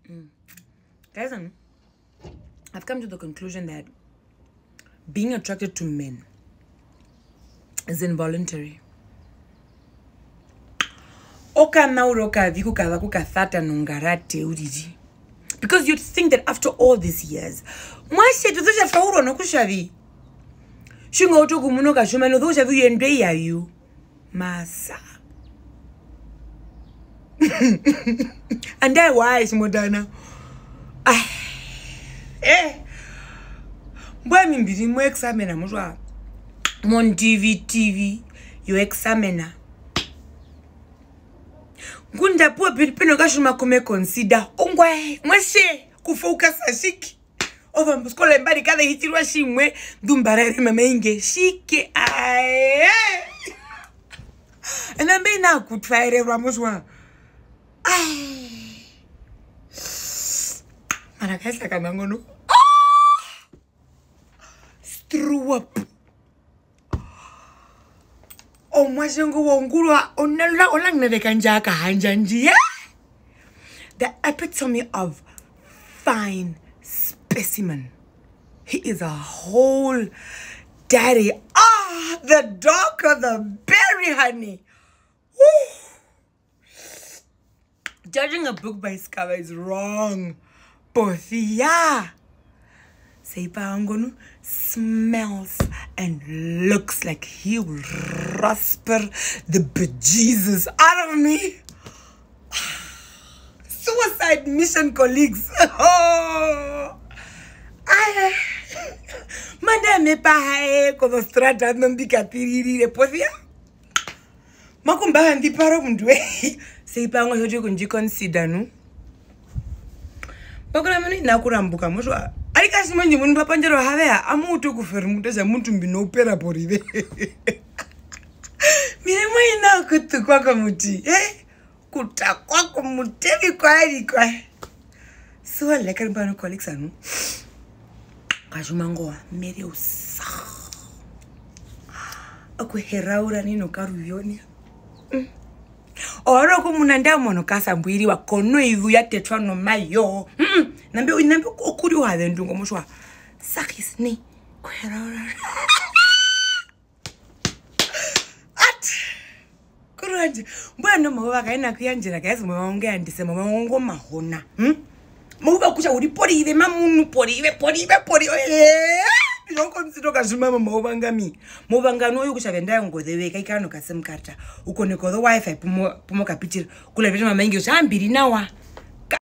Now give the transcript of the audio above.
Guys, I've come to the conclusion that being attracted to men is involuntary. Because you'd think that after all these years, Masa. And that wise Modana. Boy, me be mo examiner mo mon TV you examiner. Gunda po pino ka shuma come consider. Ongwe, mwese ku focus ashiki. Ova mskola mbali kada hitirwa shimwe dumbarere mamainge shike and I'm being now good fire Ramoswa. And I guess like I'm going to throw up. Oh, my jungle won't go on the Kanjaka Hanjanji. The epitome of fine specimen. He is a whole daddy. The darker the berry, honey. Woo. Judging a book by its cover is wrong. Porthia. Seipangonu smells and looks like he will rasper the bejesus out of me. Suicide mission colleagues. Madame pa ko strata mbika tiriri reposia. Makumba handi paro mndwe. Seipango hoje kunji consider no. Bakula mani nakurambuka mushwa. Alika simanji mundu papanjero havea amutu kufermuta za muntu mbino upera porive. Mire mwina kutu kwako muti. Kuta kwako mutevi kwa. So lekari mbano colleagues anu. Kajumangoa mere usa. Aku heraura nino karuyoni. Oro kumunanda mono kasa mbwiri wa kono ivu ya tetwano mayo. Nambe okuri wa ndungo mushwa. Sakis ni heraura. Kuranje. Mbwana mwa kaina kuyanjira guys mwaongea ndise mwaongo mahona. Muba kusha uri porive mamunu porive. Noko msito kashuma mubangami. Mubangano uyu kushavenda ngodheweka ikano kasemkarta. Uko neko the wifi pumo kapitira. Kula vitu mama ingi ushambiri nawa.